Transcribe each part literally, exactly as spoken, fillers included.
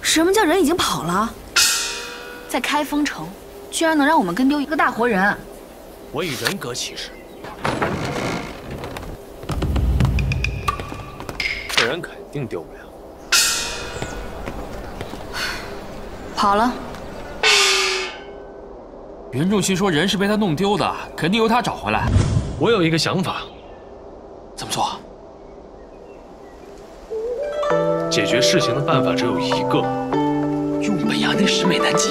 什么叫人已经跑了？在开封城，居然能让我们跟丢一个大活人！ 我以人格起誓，这人肯定丢不了。 跑了。 袁仲勋说人是被他弄丢的，肯定由他找回来。 我有一个想法， 怎么做？ 解决事情的办法只有一个。 用本衙内十美男计，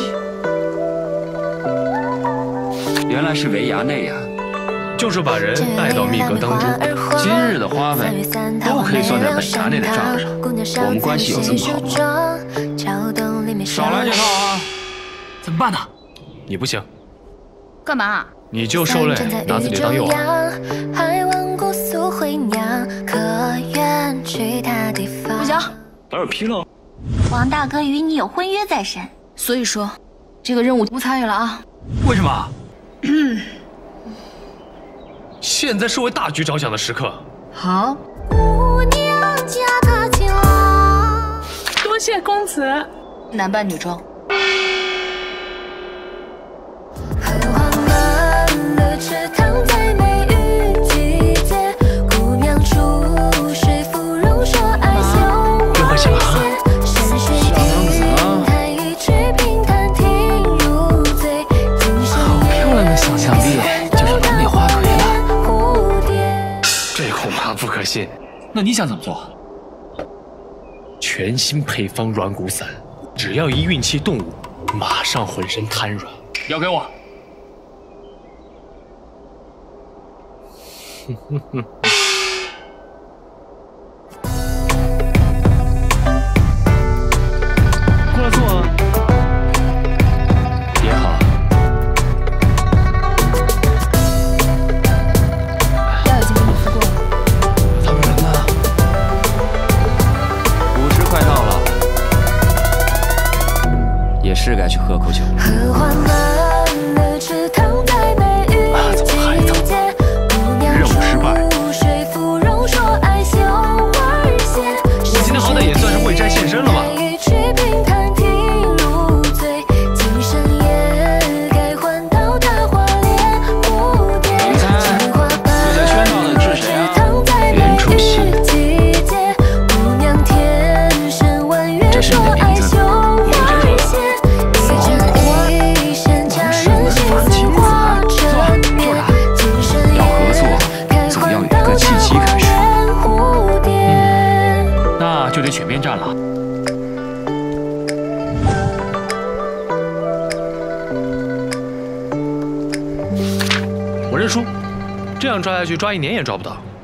原来是为衙内呀， 就是把人带到密阁当中。 今日的花费都可以算在本衙内的账上，我们关系有这么好吗？ 少来这套啊！怎么办呢？ 你不行， 干嘛？ 你就受累，拿自己当诱饵。 不行， 打耳劈了。 王大哥与你有婚约在身， 所以说，这个任务不参与了啊。 为什么？ 现在是为大局着想的时刻。 好。 多谢公子。 男扮女装。 不可信， 那你想怎么做？ 全新配方软骨散，只要一运气动物，马上浑身瘫软。 要给我。 过来坐啊。 也好。 也是该去喝口酒。 啊，怎么还走？ 任务失败。 我今天好歹也算是为债献身了吧？ 你猜这在圈套的是谁啊？袁楚熙。这是你的名字。 就得全面战了。 我认输，这样抓下去，抓一年也抓不到。